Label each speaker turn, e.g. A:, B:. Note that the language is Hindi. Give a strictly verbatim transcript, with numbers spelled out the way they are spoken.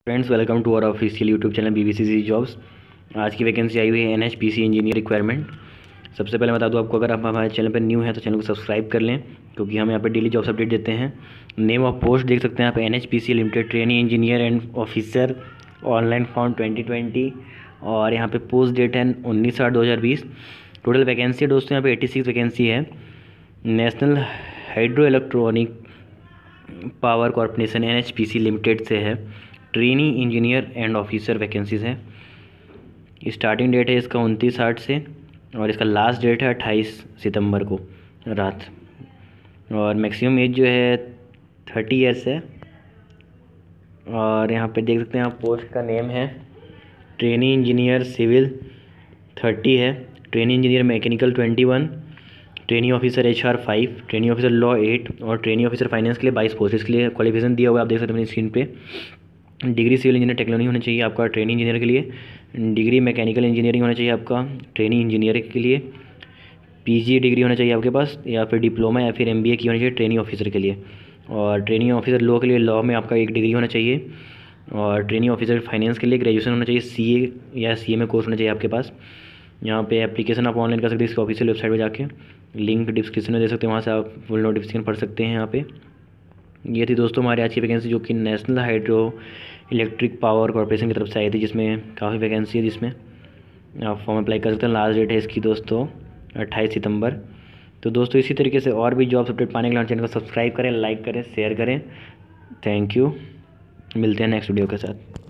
A: Friends, welcome to our official YouTube channel BBCC jobs. आज की वैकेंसी आई हुई है एनएचपीसी इंजीनियर रिक्वायरमेंट। सबसे पहले बता दूं आपको, अगर आप हमारे चैनल पर न्यू हैं तो चैनल को सब्सक्राइब कर लें, क्योंकि हम यहाँ पे डेली जॉब्स अपडेट देते हैं। नेम ऑफ पोस्ट देख सकते हैं आप, NHPC limited trainee engineer and officer, online form twenty twenty. और यहाँ पे पोस्ट डेट है उन्नीस आठ दो हज़ार बीस। टोटल वैकेंसी है दोस्तों यहाँ पे एटी सिक्स वैकेंसी है। National hydro electronic power corporation NHPC limited से है। Trainee engineer and officer vacancies है। स्टार्टिंग डेट है इसका उनतीस आठ से, और इसका लास्ट डेट है अट्ठाईस सितंबर को रात। और मैक्सिमम एज जो है थर्टी ईयर्स है। और यहाँ पे देख सकते हैं आप, पोस्ट का नेम है ट्रेनी इंजीनियर सिविल थर्टी है, trainee engineer mechanical twenty one, trainee officer H R five, trainee officer law eight, और ट्रेनी ऑफिसर फाइनेंस के लिए बाईस पोस्ट। इसके लिए क्वालिफिकेशन दिया हुआ है, आप देख सकते हैं अपनी स्क्रीन पे। डिग्री सिविल इंजीनियर टेक्नोलॉजी होना चाहिए आपका ट्रेनी इंजीनियर के लिए। डिग्री मैकेनिकल इंजीनियरिंग होना चाहिए आपका ट्रेनी इंजीनियर के लिए। पीजी डिग्री होना चाहिए आपके पास, या फिर डिप्लोमा या फिर एमबीए की होनी चाहिए ट्रेनी ऑफिसर के लिए। और ट्रेनी ऑफिसर लॉ के लिए लॉ में आपका एक डिग्री होना चाहिए। और ट्रेनी ऑफिसर फाइनेंस के लिए ग्रेजुएशन होना चाहिए, सीए या सीए में कोर्स होना चाहिए आपके पास। यहाँ पे एप्लीकेशन आप ऑनलाइन कर सकते हैं इसके ऑफिशियल वेबसाइट पर जाके, लिंक डिस्क्रिप्शन में दे सकते हैं, वहाँ से आप फुल नोटिफिकेशन पढ़ सकते हैं। यहाँ पे ये थी दोस्तों हमारी आज की वैकेंसी, जो कि national hydro electric power corporation की तरफ से आई थी, जिसमें काफ़ी वैकेंसी है, जिसमें आप फॉर्म अप्लाई कर सकते हैं। लास्ट डेट है इसकी दोस्तों अट्ठाईस सितंबर। तो दोस्तों इसी तरीके से और भी जॉब्स अपडेट पाने के लिए चैनल को सब्सक्राइब करें, लाइक करें, शेयर करें। Thank you. मिलते हैं नेक्स्ट वीडियो के साथ।